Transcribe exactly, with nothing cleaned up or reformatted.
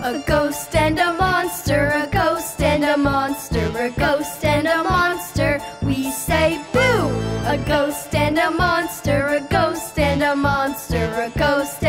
A ghost and a monster, a ghost and a monster, a ghost and a monster. We say boo! A ghost and a monster, a ghost and a monster, a ghost